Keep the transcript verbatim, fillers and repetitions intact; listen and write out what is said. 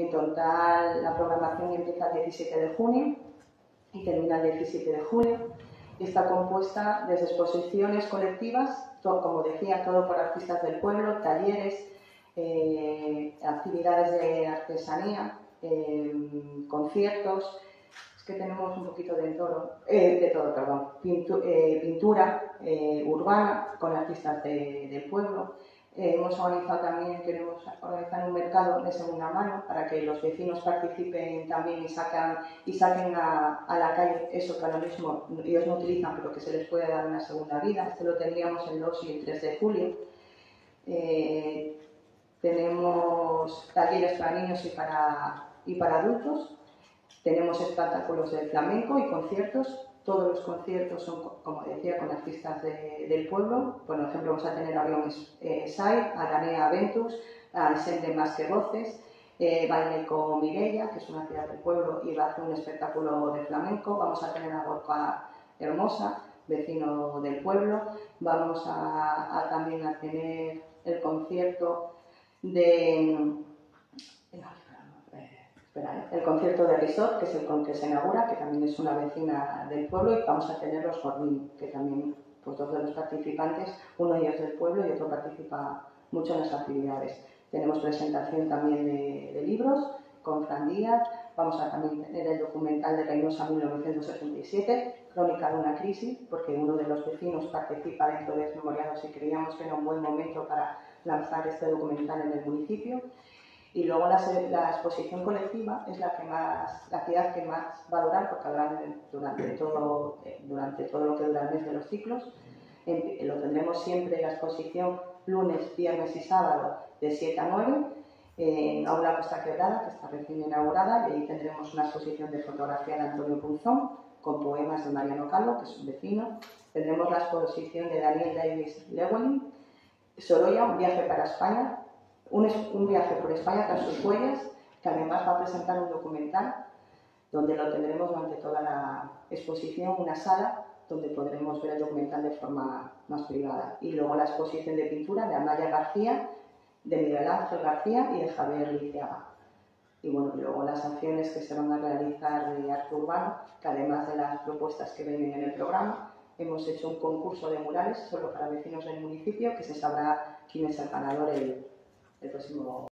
En total, la programación empieza el diecisiete de junio y termina el diecisiete de julio. Está compuesta de exposiciones colectivas, todo, como decía, todo por artistas del pueblo, talleres, eh, actividades de artesanía, eh, conciertos. Es que tenemos un poquito de todo, eh, de todo, perdón, Pintu eh, pintura eh, urbana con artistas de, del pueblo. Eh, hemos organizado también, queremos organizar un mercado de segunda mano para que los vecinos participen también y, sacan, y saquen a, a la calle eso que ahora mismo ellos no utilizan, pero que se les puede dar una segunda vida. Esto lo tendríamos el dos y el tres de julio. Eh, tenemos talleres para niños y para, y para adultos. Tenemos espectáculos de flamenco y conciertos. Todos los conciertos son, como decía, con artistas de, del pueblo. Por ejemplo, vamos a tener a Bion eh, Sai, a Danea Ventus, a Sende Más que Voces, eh, baile con Mireia, que es una ciudad del pueblo, y va a hacer un espectáculo de flamenco. Vamos a tener a Gorka Hermosa, vecino del pueblo. Vamos a, a también a tener el concierto de... Espera, ¿eh? El concierto de Risot, que es el con que se inaugura, que también es una vecina del pueblo, y vamos a tener los Jordín, que también, pues dos de los participantes, uno de ellos del pueblo y otro participa mucho en las actividades. Tenemos presentación también de, de libros con Fran Díaz, vamos a también tener el documental de Reynosa mil novecientos ochenta y siete, Crónica de una crisis, porque uno de los vecinos participa dentro de Desmemoriados y creíamos que era un buen momento para lanzar este documental en el municipio. Y luego la, la exposición colectiva es la, que más, la actividad que más va a durar, porque habrá durante todo, durante todo lo que dura el mes de los ciclos. En, lo tendremos siempre la exposición lunes, viernes y sábado de siete a nueve en Aula Costa Quebrada, que está recién inaugurada, y ahí tendremos una exposición de fotografía de Antonio Punzón con poemas de Mariano Calvo, que es un vecino. Tendremos la exposición de Daniel Davis Lewelyn, Sorolla, un viaje para España. Un, un viaje por España tras sus huellas, que además va a presentar un documental donde lo tendremos durante toda la exposición, una sala donde podremos ver el documental de forma más privada. Y luego la exposición de pintura de Amaya García, de Miguel Ángel García y de Javier Liciaga. Y bueno, luego las acciones que se van a realizar de arte urbano, que además de las propuestas que vienen en el programa, hemos hecho un concurso de murales solo para vecinos del municipio, que se sabrá quién es el ganador el el próximo